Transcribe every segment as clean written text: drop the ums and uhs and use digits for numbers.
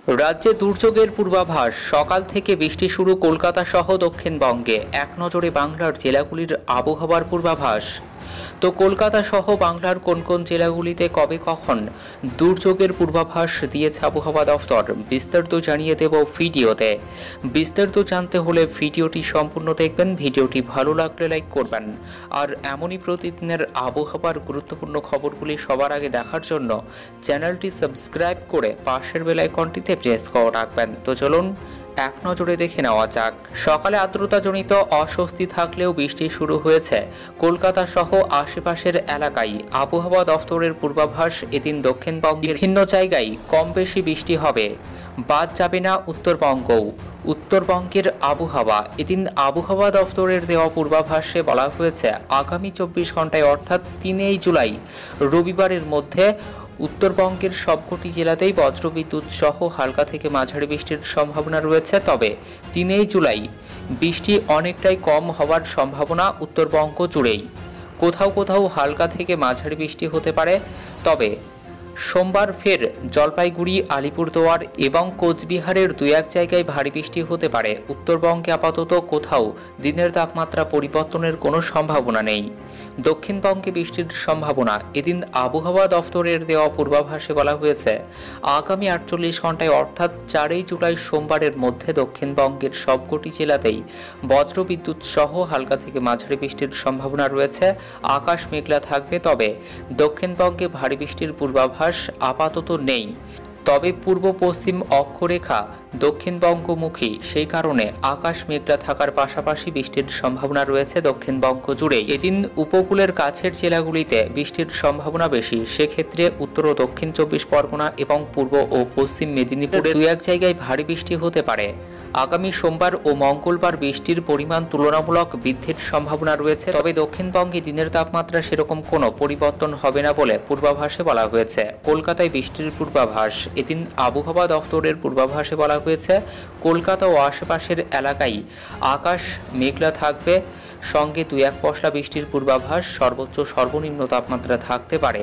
রাজ্যে দুর্যোগের পূর্বাভাস। সকাল থেকে বৃষ্টি শুরু কলকাতা সহ দক্ষিণবঙ্গে। এক নজরে বাংলার জেলাগুলির আবহাওয়ার পূর্বাভাস। তো কলকাতা সহ বাংলার কোন কোন জেলাগুলিতে কবে কখন দুর্যোগের পূর্বাভাস দিয়েছে আবহাওয়া দফতর, বিস্তারিত জানিয়ে দেব ভিডিওতে। বিস্তারিত জানতে হলে ভিডিওটি সম্পূর্ণ দেখবেন। ভিডিওটি ভালো লাগলে লাইক করবেন। আর এমনই প্রতিদিনের আবহাওয়ার গুরুত্বপূর্ণ খবরগুলি সবার আগে দেখার জন্য চ্যানেলটি সাবস্ক্রাইব করে পাশের বেল আইকনটিতে প্রেস করে রাখবেন। তো চলুন এক নজরে দেখে নেওয়া যাক। সকালে আর্দ্রতাজনিত অস্বস্তি থাকলেও বৃষ্টি শুরু হয়েছে কলকাতা সহ আশেপাশের এলাকায়। আবহাওয়া দফতরের পূর্বাভাস, এদিন দক্ষিণবঙ্গের ভিন্ন জায়গায় কম বেশি বৃষ্টি হবে। বাদ যাবে না উত্তরবঙ্গও। উত্তরবঙ্গের আবহাওয়া, এদিন আবহাওয়া দফতরের দেওয়া পূর্বাভাসে বলা হয়েছে আগামী 24 ঘন্টায় অর্থাৎ 3 জুলাই রবিবারের মধ্যে উত্তরবঙ্গের সবকটি জেলাতেই বজ্রবিদ্যুৎ সহ হালকা থেকে মাঝারি বৃষ্টির সম্ভাবনা রয়েছে। তবে 3 জুলাই বৃষ্টি অনেকটাই কম হওয়ার সম্ভাবনা উত্তরবঙ্গ জুড়েই। কোথাও কোথাও হালকা থেকে মাঝারি বৃষ্টি হতে পারে। তবে সোমবার ফের জলপাইগুড়ি, আলিপুরদুয়ার এবং কোচবিহারের 2-1 জায়গায় ভারী বৃষ্টি হতে পারে। উত্তরবঙ্গে আপাতত কোথাও দিনের তাপমাত্রা পরিবর্তনের কোনো সম্ভাবনা নেই। দক্ষিণবঙ্গে বৃষ্টির সম্ভাবনা, এদিন আবহাওয়া দফতরের দেওয়া পূর্বাভাসে বলা হয়েছে আগামী 48 ঘন্টায় অর্থাৎ 4 জুলাই সোমবারের মধ্যে দক্ষিণবঙ্গের সবকটি জেলাতেই বজ্রবিদ্যুৎ সহ হালকা থেকে মাঝারি বৃষ্টির সম্ভাবনা রয়েছে। আকাশ মেঘলা থাকবে, তবে দক্ষিণবঙ্গে ভারী বৃষ্টির পূর্বাভাস আপাতত নেই। তবে পূর্ব পশ্চিম অক্ষরেখা দক্ষিণবঙ্গমুখী, সেই কারণে আকাশ মেঘলা থাকার পাশাপাশি বৃষ্টির সম্ভাবনা রয়েছে দক্ষিণবঙ্গ জুড়ে। এদিন উপকূলের কাছের জেলাগুলিতে বৃষ্টির সম্ভাবনা বেশি। সেক্ষেত্রে উত্তর ও দক্ষিণ 24 পরগনা এবং পূর্ব ও পশ্চিম মেদিনীপুরের 2-1 জায়গায় ভারী বৃষ্টি হতে পারে। আগামী সোমবার ও মঙ্গলবার বৃষ্টির পরিমাণ তুলনামূলক বৃদ্ধির সম্ভাবনা রয়েছে। তবে দক্ষিণবঙ্গে দিনের তাপমাত্রা সেরকম কোনো পরিবর্তন হবে না বলে পূর্বাভাসে বলা হয়েছে। কলকাতায় বৃষ্টির পূর্বাভাস, এদিন আবহাওয়া দফতরের পূর্বাভাসে বলা হয়েছে কলকাতা ও আশেপাশের এলাকায় আকাশ মেঘলা থাকবে, সঙ্গে 2-1 পশলা বৃষ্টির পূর্বাভাস। সর্বোচ্চ সর্বনিম্ন তাপমাত্রা থাকতে পারে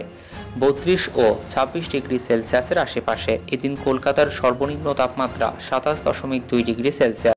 32 ও 26 ডিগ্রি সেলসিয়াসের আশেপাশে। এদিন কলকাতার সর্বনিম্ন তাপমাত্রা 27.2 ডিগ্রি সেলসিয়াস।